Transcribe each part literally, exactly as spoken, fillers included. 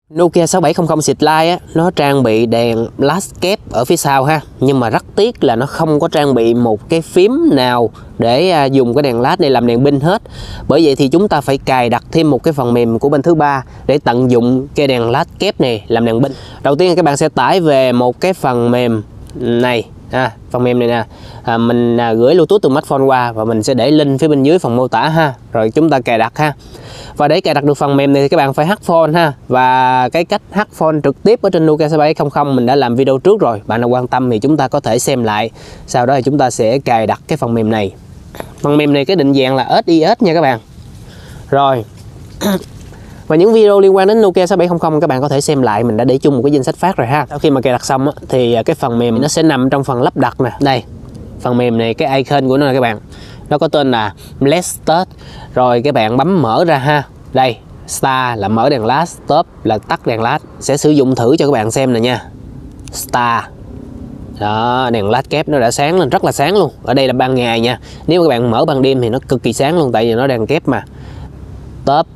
Nokia sáu bảy không không Slide á, nó trang bị đèn flash kép ở phía sau ha, nhưng mà rất tiếc là nó không có trang bị một cái phím nào để à, dùng cái đèn flash này làm đèn pin hết. Bởi vậy thì chúng ta phải cài đặt thêm một cái phần mềm của bên thứ ba để tận dụng cái đèn flash kép này làm đèn pin. Đầu tiên các bạn sẽ tải về một cái phần mềm này. À, phần mềm này nè, à, mình à, gửi Bluetooth từ smartphone qua và mình sẽ để link phía bên dưới phần mô tả ha, rồi chúng ta cài đặt ha. Và để cài đặt được phần mềm này thì các bạn phải hack phone ha, và cái cách hack phone trực tiếp ở trên Nokia sáu bảy không không mình đã làm video trước rồi, bạn nào quan tâm thì chúng ta có thể xem lại. Sau đó thì chúng ta sẽ cài đặt cái phần mềm này. Phần mềm này cái định dạng là ét i ét nha các bạn. Rồi và những video liên quan đến Nokia sáu bảy không không các bạn có thể xem lại, mình đã để chung một cái danh sách phát rồi ha. Sau khi mà cài đặt xong á, thì cái phần mềm nó sẽ nằm trong phần lắp đặt nè. Đây, phần mềm này cái icon của nó là các bạn, nó có tên là Let's Start. Rồi các bạn bấm mở ra ha. Đây, Start là mở đèn flash, Stop là tắt đèn flash. Sẽ sử dụng thử cho các bạn xem nè nha. Start. Đó, đèn flash kép nó đã sáng lên, rất là sáng luôn. Ở đây là ban ngày nha. Nếu các bạn mở ban đêm thì nó cực kỳ sáng luôn, tại vì nó đèn kép mà. Stop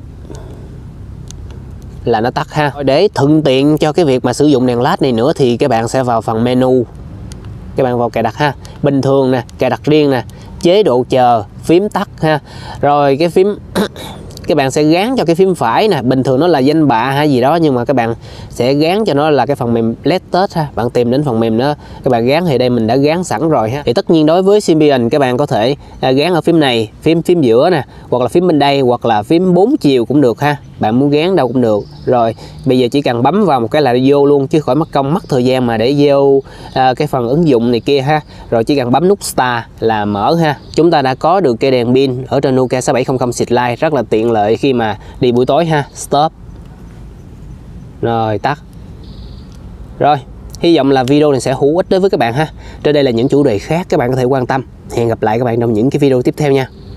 là nó tắt ha. Để thuận tiện cho cái việc mà sử dụng đèn flash này nữa thì các bạn sẽ vào phần menu. Các bạn vào cài đặt ha. Bình thường nè, cài đặt riêng nè, chế độ chờ, phím tắt ha. Rồi cái phím các bạn sẽ gắn cho cái phím phải nè, bình thường nó là danh bạ hay gì đó, nhưng mà các bạn sẽ gắn cho nó là cái phần mềm Let's Start ha. Bạn tìm đến phần mềm đó các bạn gắn, thì đây mình đã gắn sẵn rồi ha. Thì tất nhiên đối với Symbian các bạn có thể gắn ở phím này, phím phím giữa nè, hoặc là phím bên đây, hoặc là phím bốn chiều cũng được ha. Bạn muốn gắn đâu cũng được. Rồi bây giờ chỉ cần bấm vào một cái là vô luôn, chứ khỏi mất công mất thời gian mà để vô à, cái phần ứng dụng này kia ha. Rồi chỉ cần bấm nút Start là mở ha. Chúng ta đã có được cây đèn pin ở trên Nokia sáu bảy không không Slide, rất là tiện lợi khi mà đi buổi tối ha. Stop. Rồi tắt. Rồi, hy vọng là video này sẽ hữu ích đối với các bạn ha. Trên đây là những chủ đề khác các bạn có thể quan tâm. Hẹn gặp lại các bạn trong những cái video tiếp theo nha.